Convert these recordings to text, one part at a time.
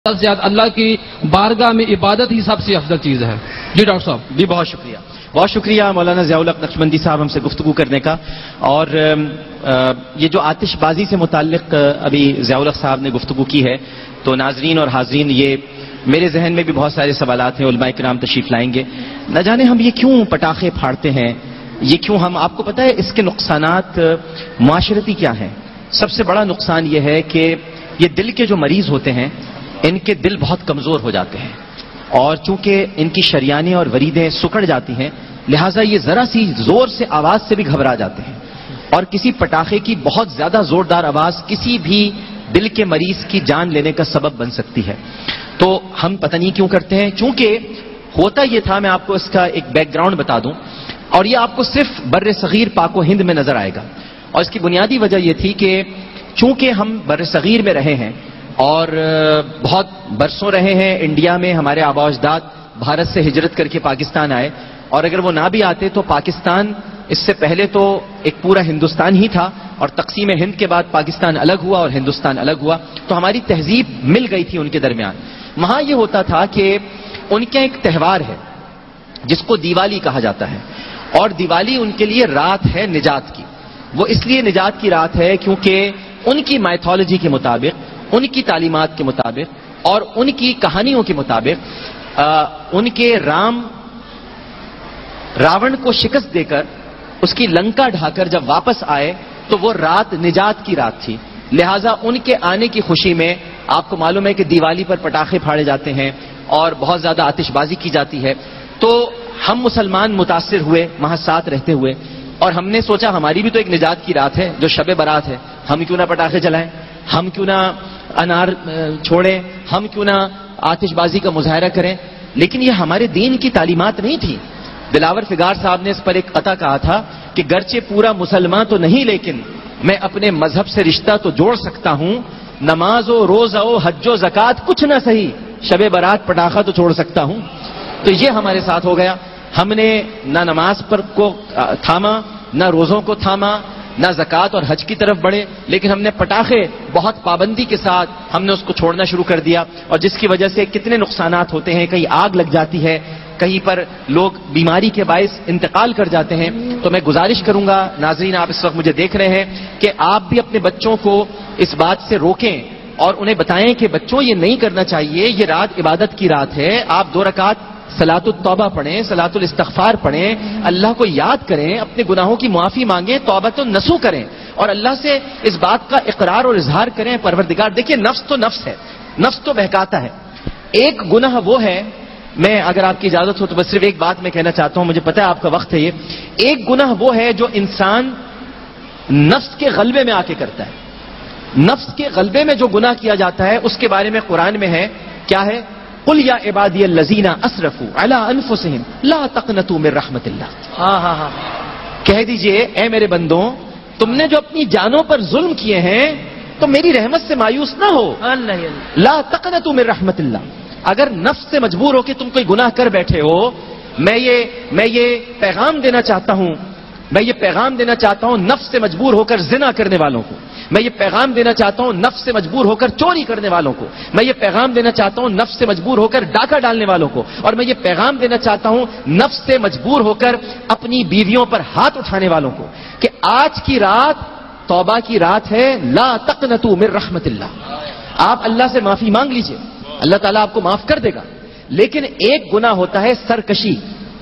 سے اللہ کی بارگاہ میں عبادت ہی سب سے افضل چیز ہے۔ جی ڈاکٹر صاحب۔ جی بہت شکریہ مولانا ضیاء الحق نقشبندی صاحب ہم سے گفتگو کرنے کا۔ اور یہ جو آتش بازی سے متعلق ابھی ضیاء الحق صاحب نے گفتگو کی ہے، تو ناظرین اور حاضرین، یہ میرے ذہن میں بھی بہت سارے سوالات ہیں، علماء کرام تشریف لائیں گے۔ نہ جانے ہم یہ کیوں پٹاخے پھاڑتے ہیں، یہ کیوں ہم، آپ کو پتہ ہے اس کے نقصانات معاشرتی کیا ہیں؟ سب سے بڑا نقصان یہ ہے کہ یہ دل کے جو مریض ہوتے ہیں ان کے دل بہت کمزور ہو جاتے ہیں، اور چونکہ ان کی شریانیں اور وریدیں سکڑ جاتی ہیں، لہٰذا یہ ذرا سی زور سے آواز سے بھی گھبرا جاتے ہیں، اور کسی پٹاخے کی بہت زیادہ زوردار آواز کسی بھی دل کے مریض کی جان لینے کا سبب بن سکتی ہے۔ تو ہم پتہ نہیں کیوں کرتے ہیں، چونکہ ہوتا یہ تھا، میں آپ کو اس کا ایک بیک گراؤنڈ بتا دوں، اور یہ آپ کو صرف بر صغیر پاک و ہند میں نظر آئے گا، اور اس کی بنیادی وجہ یہ تھی کہ چونکہ ہم بر صغیر میں رہے ہیں اور بہت برسوں رہے ہیں انڈیا میں، ہمارے آباء و اجداد بھارت سے ہجرت کر کے پاکستان آئے، اور اگر وہ نہ بھی آتے تو پاکستان اس سے پہلے تو ایک پورا ہندوستان ہی تھا، اور تقسیم ہند کے بعد پاکستان الگ ہوا اور ہندوستان الگ ہوا، تو ہماری تہذیب مل گئی تھی ان کے درمیان۔ وہاں یہ ہوتا تھا کہ ان کا ایک تہوار ہے جس کو دیوالی کہا جاتا ہے، اور دیوالی ان کے لیے رات ہے نجات کی۔ وہ اس لیے نجات کی رات ہے کیونکہ ان کی مائتھولوجی کے مطابق، ان کی تعلیمات کے مطابق اور ان کی کہانیوں کے مطابق ان کے راون کو شکست دے کر اس کی لنکا ڈھا کر جب واپس آئے تو وہ رات نجات کی رات تھی، لہٰذا ان کے آنے کی خوشی میں آپ کو معلوم ہے کہ دیوالی پر پٹاخے پھاڑے جاتے ہیں اور بہت زیادہ آتش بازی کی جاتی ہے۔ تو ہم مسلمان متاثر ہوئے وہاں ساتھ رہتے ہوئے، اور ہم نے سوچا ہماری بھی تو ایک نجات کی رات ہے جو شب برات ہے، ہم کیوں نہ پٹاخے چلائیں، ہم کیوں نہ انار چھوڑیں، ہم کیوں نہ آتش بازی کا مظاہرہ کریں۔ لیکن یہ ہمارے دین کی تعلیمات نہیں تھی۔ دلاور فگار صاحب نے اس پر ایک قطعہ کہا تھا کہ گرچہ پورا مسلمان تو نہیں لیکن میں اپنے مذہب سے رشتہ تو جوڑ سکتا ہوں، نماز و روزہ و حج و زکوٰۃ کچھ نہ صحیح، شب برات پٹاخہ تو چھوڑ سکتا ہوں۔ تو یہ ہمارے ساتھ ہو گیا، ہم نے نہ نماز پر کو تھاما، نہ روزوں کو تھاما، نہ زکوٰۃ اور حج کی طرف بڑھے، لیکن ہم نے پٹاخے بہت پابندی کے ساتھ ہم نے اس کو چھوڑنا شروع کر دیا، اور جس کی وجہ سے کتنے نقصانات ہوتے ہیں، کہیں آگ لگ جاتی ہے، کہیں پر لوگ بیماری کے باعث انتقال کر جاتے ہیں۔ تو میں گزارش کروں گا ناظرین، آپ اس وقت مجھے دیکھ رہے ہیں، کہ آپ بھی اپنے بچوں کو اس بات سے روکیں اور انہیں بتائیں کہ بچوں یہ نہیں کرنا چاہیے، یہ رات عبادت کی رات ہے، آپ 2 رکعت صلاۃ التوبہ پڑھیں، صلاۃ الاستغفار پڑھیں، اللہ کو یاد کریں، اپنے گناہوں کی معافی مانگیں، توبۃ النصوح کریں، اور اللہ سے اس بات کا اقرار اور اظہار کریں، پروردگار دیکھیں نفس تو نفس ہے، نفس تو بہکاتا ہے۔ ایک گناہ وہ ہے، میں اگر آپ کی اجازت ہو تو بس صرف ایک بات میں کہنا چاہتا ہوں، مجھے پتہ ہے آپ کا وقت ہے، یہ ایک گناہ وہ ہے جو انسان نفس کے غلبے میں آ کے کرتا ہے۔ نفس کے غلبے میں جو گناہ کیا جاتا ہے اس کے بارے میں قرآن میں ہے، کیا ہے؟ قل یا عبادی الذین اسرفوا علی انفسہم لا تقنطوا من رحمت اللہ۔ کہہ دیجئے اے میرے بندوں، تم نے جو اپنی جانوں پر ظلم کیے ہیں تو میری رحمت سے مایوس نہ ہو، لا تقنطوا من رحمت اللہ۔ اگر نفس سے مجبور ہو کہ تم کوئی گناہ کر بیٹھے ہو، میں یہ پیغام دینا چاہتا ہوں، نفس سے مجبور ہو کر زنا کرنے والوں کو، میں یہ پیغام دینا چاہتا ہوں نفس سے مجبور ہو کر چوری کرنے والوں کو، میں یہ پیغام دینا چاہتا ہوں نفس سے مجبور ہو کر ڈاکہ ڈالنے والوں کو، اور میں یہ پیغام دینا چاہتا ہوں نفس سے مجبور ہو کر اپنی بیویوں پر ہاتھ اٹھانے والوں کو، کہ آج کی رات توبہ کی رات ہے، لا تقنطوا من رحمت اللہ۔ آپ اللہ سے معافی مانگ لیجئے، اللہ تعالیٰ آپ کو معاف کر دے گا۔ لیکن ایک گناہ ہوتا ہے سرکشی،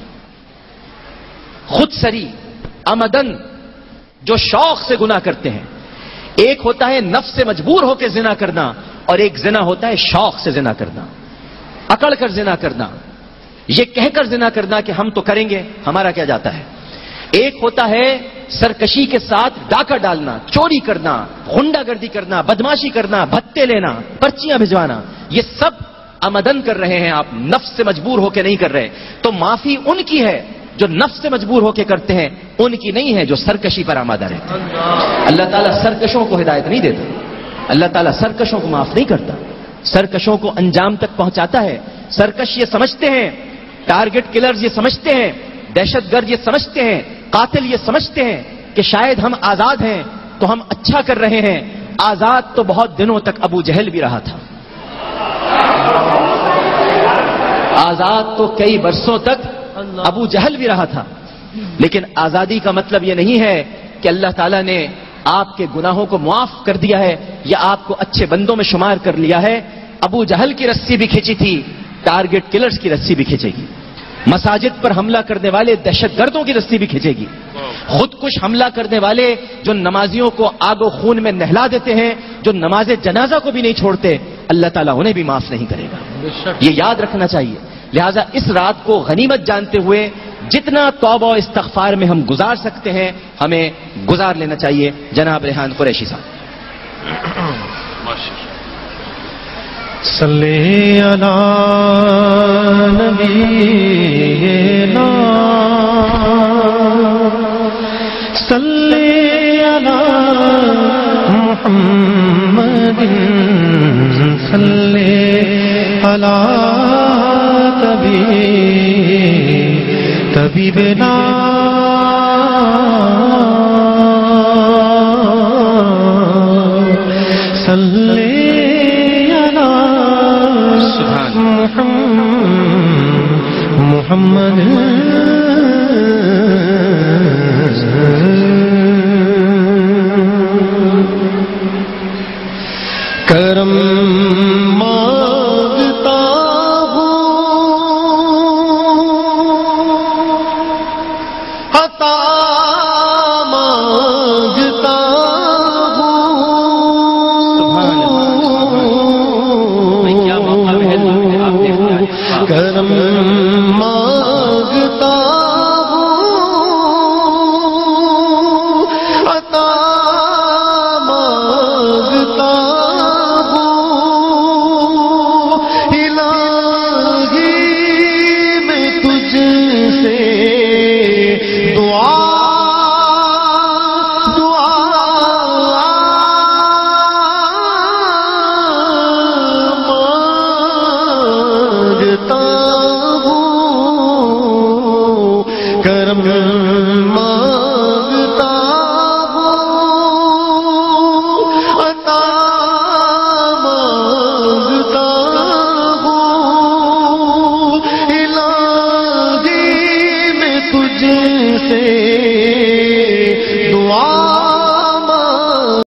خود سری، عمدن، جو شوق سے گناہ کرتے ہیں۔ ایک ہوتا ہے نفس سے مجبور ہو کے زنا کرنا، اور ایک زنا ہوتا ہے شوق سے زنا کرنا، اکڑ کر زنا کرنا، یہ کہہ کر زنا کرنا کہ ہم تو کریں گے، ہمارا کیا جاتا ہے۔ ایک ہوتا ہے سرکشی کے ساتھ ڈاکہ ڈالنا، چوری کرنا، غنڈہ گردی کرنا، بدماشی کرنا، بھتے لینا، پرچیاں بھجوانا، یہ سب عمدن کر رہے ہیں آپ، نفس سے مجبور ہو کے نہیں کر رہے۔ تو معافی ان کی ہے جو نفس سے مجبور ہو کے کرتے ہیں، ان کی نہیں ہے جو سرکشی پر آمادہ رہتے ہیں۔ اللہ تعالیٰ سرکشوں کو ہدایت نہیں دیتا، اللہ تعالیٰ سرکشوں کو معاف نہیں کرتا، سرکشوں کو انجام تک پہنچاتا ہے۔ سرکش یہ سمجھتے ہیں، ٹارگٹ کلرز یہ سمجھتے ہیں، دہشت گرد یہ سمجھتے ہیں، قاتل یہ سمجھتے ہیں کہ شاید ہم آزاد ہیں تو ہم اچھا کر رہے ہیں۔ آزاد تو بہت دنوں تک ابو جہل بھی رہا تھا، آزاد تو کئی برسوں تک ابو جہل بھی رہا تھا، لیکن آزادی کا مطلب یہ نہیں ہے کہ اللہ تعالیٰ نے آپ کے گناہوں کو معاف کر دیا ہے یا آپ کو اچھے بندوں میں شمار کر لیا ہے۔ ابو جہل کی رسی بھی کھینچی تھی، ٹارگٹ کلرز کی رسی بھی کھینچے گی، مساجد پر حملہ کرنے والے دہشت گردوں کی رسی بھی کھینچے گی، خود کش حملہ کرنے والے جو نمازیوں کو آگ و خون میں نہلا دیتے ہیں، جو نماز جنازہ کو بھی نہیں چھوڑتے، اللہ تعالیٰ انہیں بھی معاف نہیں کرے گا۔ یہ یاد رکھنا چاہیے۔ لہٰذا اس رات کو غنیمت جانتے ہوئے جتنا توبہ و استغفار میں ہم گزار سکتے ہیں ہمیں گزار لینا چاہیے۔ جناب ریحان قریشی صاحب۔ صلی علی نبینا صلی علی محمد صلی علی طبیبنا صلی محمد کرم مانگتا ہوں، عطا مانگتا ہوں، کرم مانگتا ہوں، عطا مانگتا ہوں، الہی میں تجھ سے دعا مانگتا ہوں، کرم